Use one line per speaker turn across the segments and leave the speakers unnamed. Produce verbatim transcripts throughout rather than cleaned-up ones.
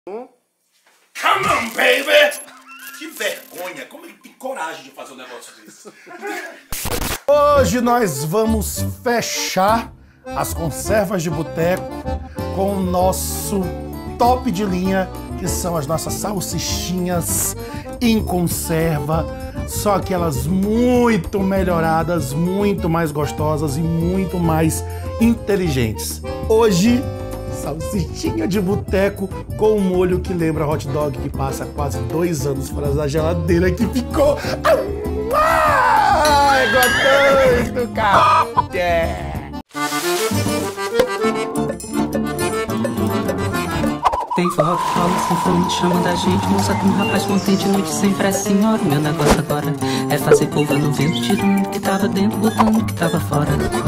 Hum? Come on, baby! Que vergonha! Como ele tem coragem de fazer um negócio desse?
Hoje nós vamos fechar as conservas de boteco com o nosso top de linha, que são as nossas salsichinhas em conserva, só que elas muito melhoradas, muito mais gostosas e muito mais inteligentes. Hoje, salsichinha de boteco com um molho que lembra hot dog que passa quase dois anos fora da geladeira, que ficou... Ai, gostoso, cara! Yeah.
Tem forró que rola, sinfônico chama da gente. Moça com um rapaz contente, noite sem pressa, senhora. O meu negócio agora é fazer curva no vento, tirando o que tava dentro, botando o que tava fora.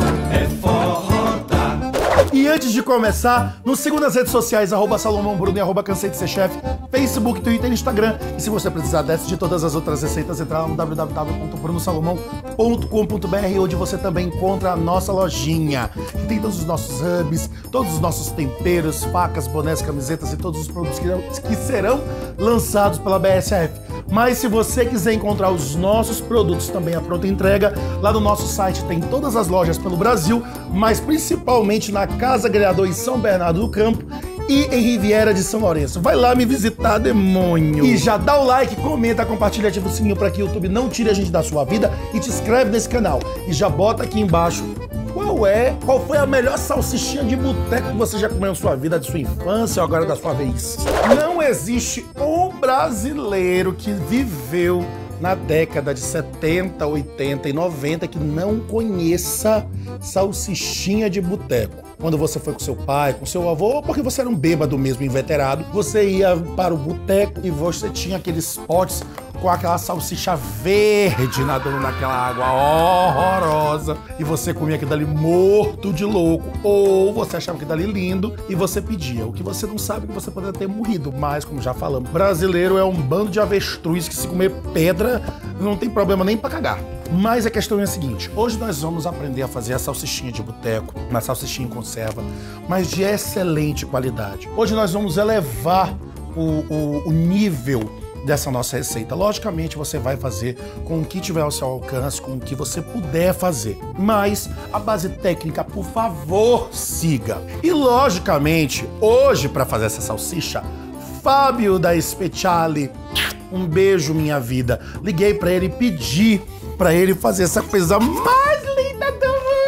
É forró da...
E antes de começar, nos siga nas redes sociais, arroba Salomão Bruno e arroba Cansei de Ser Chefe, Facebook, Twitter e Instagram. E se você precisar dessas de todas as outras receitas, entra lá no w w w ponto bruno salomão ponto com ponto b r, onde você também encontra a nossa lojinha, que tem todos os nossos hubs, todos os nossos temperos, facas, bonés, camisetas e todos os produtos que, que serão lançados pela B S F. Mas se você quiser encontrar os nossos produtos também à pronta entrega, lá no nosso site tem todas as lojas pelo Brasil, mas principalmente na Casa Grelhador em São Bernardo do Campo e em Riviera de São Lourenço. Vai lá me visitar, demônio! E já dá o like, comenta, compartilha, ativa o sininho para que o YouTube não tire a gente da sua vida e te inscreve nesse canal. E já bota aqui embaixo qual é, qual foi a melhor salsichinha de boteco que você já comeu na sua vida, de sua infância ou agora da sua vez. Não existe um brasileiro que viveu na década de setenta, oitenta e noventa que não conheça salsichinha de boteco. Quando você foi com seu pai, com seu avô, ou porque você era um bêbado mesmo, inveterado, você ia para o boteco e você tinha aqueles potes com aquela salsicha verde nadando naquela água horrorosa, e você comia aquilo dali morto de louco, ou você achava aquilo dali lindo e você pedia. O que você não sabe é que você poderia ter morrido, mas como já falamos, brasileiro é um bando de avestruz que se comer pedra não tem problema nem pra cagar. Mas a questão é a seguinte, hoje nós vamos aprender a fazer a salsichinha de boteco, uma salsichinha em conserva, mas de excelente qualidade. Hoje nós vamos elevar o, o, o nível dessa nossa receita. Logicamente você vai fazer com o que tiver ao seu alcance, com o que você puder fazer. Mas a base técnica, por favor, siga. E logicamente, hoje para fazer essa salsicha, Fábio da Speciale, um beijo minha vida, liguei para ele e pedi para ele fazer essa coisa mais linda do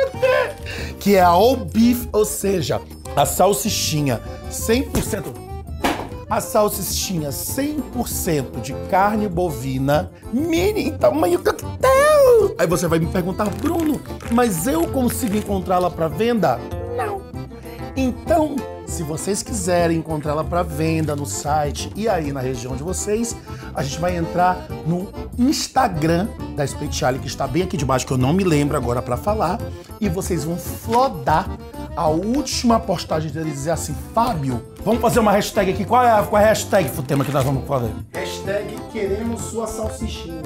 mundo, que é a all beef, ou seja, a salsichinha cem por cento A salsichinha cem por cento de carne bovina, mini em tamanho coquetel. Aí você vai me perguntar, Bruno, mas eu consigo encontrá-la para venda? Não. Então, se vocês quiserem encontrá-la para venda no site e aí na região de vocês, a gente vai entrar no Instagram da Speciale, que está bem aqui debaixo, que eu não me lembro agora para falar, e vocês vão flodar a última postagem dele, dizer assim, Fábio, vamos fazer uma hashtag aqui. Qual é a, qual é a hashtag, Futema, que nós vamos fazer?
Hashtag queremos sua salsichinha.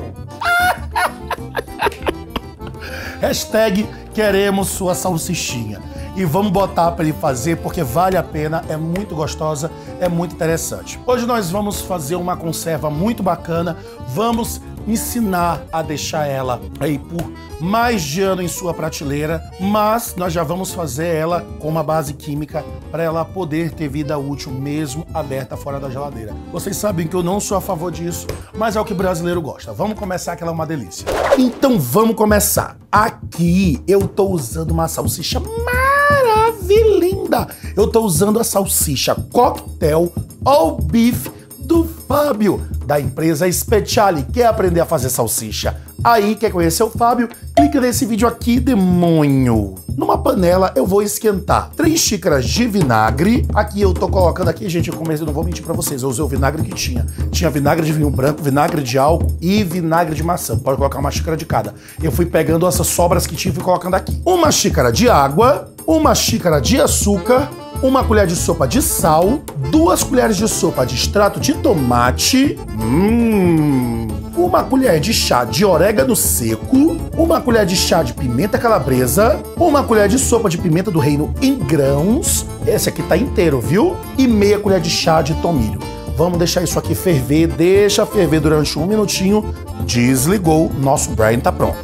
Hashtag queremos sua salsichinha. E vamos botar para ele fazer, porque vale a pena, é muito gostosa, é muito interessante. Hoje nós vamos fazer uma conserva muito bacana, vamos ensinar a deixar ela aí por mais de ano em sua prateleira, mas nós já vamos fazer ela com uma base química para ela poder ter vida útil mesmo aberta fora da geladeira. Vocês sabem que eu não sou a favor disso, mas é o que o brasileiro gosta. Vamos começar, que ela é uma delícia. Então vamos começar. Aqui eu tô usando uma salsicha maravilhosa. Eu tô usando a salsicha coquetel all beef do Fábio, da empresa Speciale. Quer aprender a fazer salsicha? Aí, quer conhecer o Fábio? Clica nesse vídeo aqui, demônio. Numa panela eu vou esquentar três xícaras de vinagre. Aqui eu tô colocando aqui, gente, eu comecei, não vou mentir pra vocês, eu usei o vinagre que tinha. Tinha vinagre de vinho branco, vinagre de álcool e vinagre de maçã. Pode colocar uma xícara de cada. Eu fui pegando essas sobras que tinha e fui colocando aqui. Uma xícara de água, uma xícara de açúcar, uma colher de sopa de sal, duas colheres de sopa de extrato de tomate, hum, uma colher de chá de orégano seco, uma colher de chá de pimenta calabresa, uma colher de sopa de pimenta do reino em grãos, esse aqui tá inteiro, viu? E meia colher de chá de tomilho. Vamos deixar isso aqui ferver, deixa ferver durante um minutinho, desligou, nosso brine tá pronto.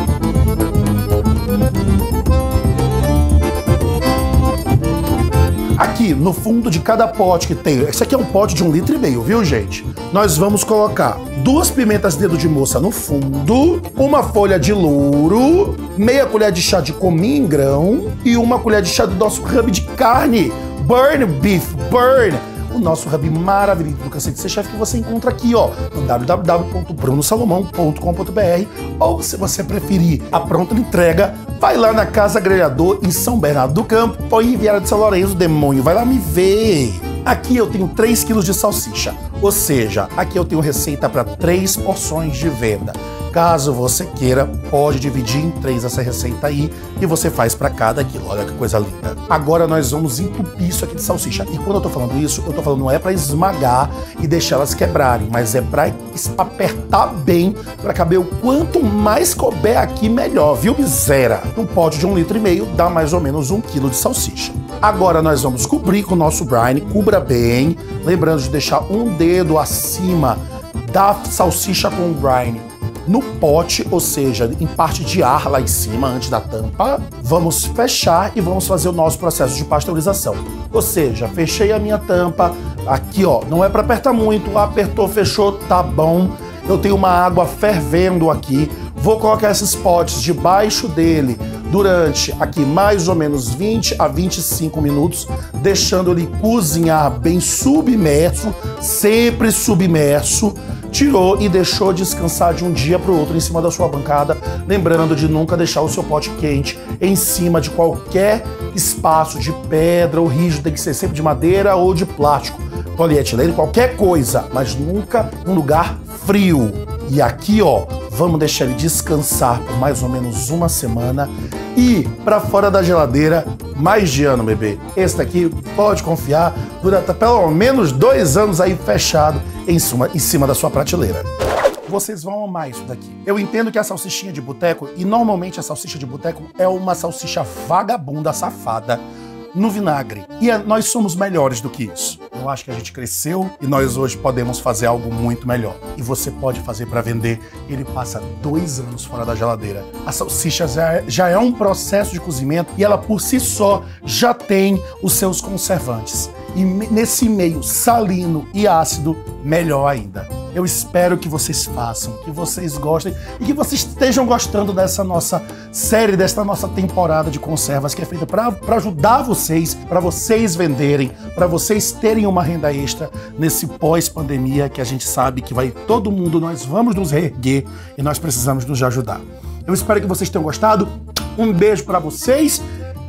Aqui no fundo de cada pote que tem, esse aqui é um pote de um litro e meio, viu gente? Nós vamos colocar duas pimentas dedo de moça no fundo, uma folha de louro, meia colher de chá de cominho em grão e uma colher de chá do nosso rub de carne, burn beef, burn. O nosso hub maravilhoso do Cansei de Ser Chefe que você encontra aqui, ó, no w w w ponto bruno salomão ponto com ponto b r, ou se você preferir a pronta entrega, vai lá na Casa Grelhador em São Bernardo do Campo ou em Viara de São Lourenço, demônio, vai lá me ver. Aqui eu tenho três quilos de salsicha, ou seja, aqui eu tenho receita para três porções de venda. Caso você queira, pode dividir em três essa receita aí e você faz para cada quilo. Olha que coisa linda. Agora nós vamos entupir isso aqui de salsicha. E quando eu tô falando isso, eu tô falando não é para esmagar e deixar elas quebrarem, mas é para apertar bem, para caber o quanto mais couber aqui, melhor, viu, miséria? Um pote de um litro e meio dá mais ou menos um quilo de salsicha. Agora nós vamos cobrir com o nosso brine, cubra bem, lembrando de deixar um dedo acima da salsicha com o brine no pote, ou seja, em parte de ar lá em cima, antes da tampa. Vamos fechar e vamos fazer o nosso processo de pasteurização. Ou seja, fechei a minha tampa, aqui ó, não é para apertar muito, apertou, fechou, tá bom. Eu tenho uma água fervendo aqui, vou colocar esses potes debaixo dele durante aqui mais ou menos vinte a vinte e cinco minutos, deixando ele cozinhar bem submerso, sempre submerso. Tirou e deixou descansar de um dia para o outro em cima da sua bancada, lembrando de nunca deixar o seu pote quente em cima de qualquer espaço de pedra ou rígido, tem que ser sempre de madeira ou de plástico, polietileno, qualquer coisa, mas nunca num lugar frio. E aqui, ó, vamos deixar ele descansar por mais ou menos uma semana e para fora da geladeira mais de ano, bebê. Esse daqui, pode confiar, dura pelo menos dois anos aí fechado em cima, em cima da sua prateleira. Vocês vão amar isso daqui. Eu entendo que a salsichinha de boteco, e normalmente a salsicha de boteco é uma salsicha vagabunda, safada, no vinagre. E a, nós somos melhores do que isso. Eu acho que a gente cresceu e nós hoje podemos fazer algo muito melhor. E você pode fazer para vender. Ele passa dois anos fora da geladeira. A salsicha já é, já é um processo de cozimento e ela por si só já tem os seus conservantes. E nesse meio salino e ácido, melhor ainda. Eu espero que vocês façam, que vocês gostem e que vocês estejam gostando dessa nossa série, dessa nossa temporada de conservas que é feita para ajudar vocês, para vocês venderem, para vocês terem uma renda extra nesse pós-pandemia que a gente sabe que vai todo mundo, nós vamos nos reerguer e nós precisamos nos ajudar. Eu espero que vocês tenham gostado. Um beijo para vocês.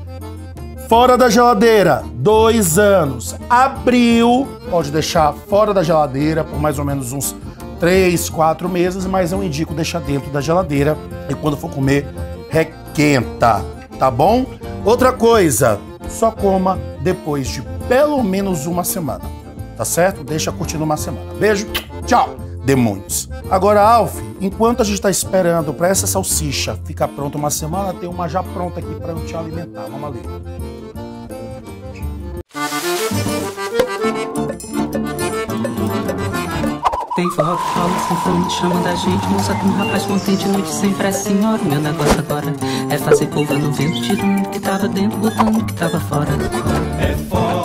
Fora da geladeira, dois anos. Abriu, pode deixar fora da geladeira por mais ou menos uns três, quatro meses, mas eu indico deixar dentro da geladeira e quando for comer, requenta, tá bom? Outra coisa, só coma depois de pelo menos uma semana, tá certo? Deixa curtindo uma semana. Beijo, tchau, demônios. Agora, Alf, enquanto a gente tá esperando para essa salsicha ficar pronta uma semana, tem uma já pronta aqui para eu te alimentar. Vamos ali.
Tem forró que rola, sinfonia chamando a gente. Moça com um rapaz contente, noite sem pressa, senhora. Meu negócio agora é fazer curva no vento, tirando o que tava dentro, botando o que tava fora.
É fora.